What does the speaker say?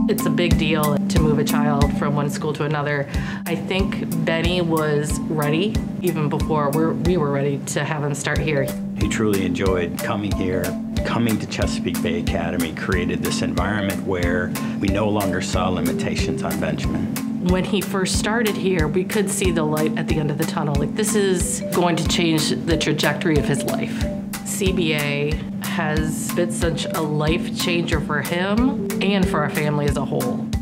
It's a big deal to move a child from one school to another. I think Benny was ready even before we were ready to have him start here. He truly enjoyed coming here. Coming to Chesapeake Bay Academy created this environment where we no longer saw limitations on Benjamin. When he first started here, we could see the light at the end of the tunnel. Like, this is going to change the trajectory of his life. CBA has been such a life changer for him and for our family as a whole.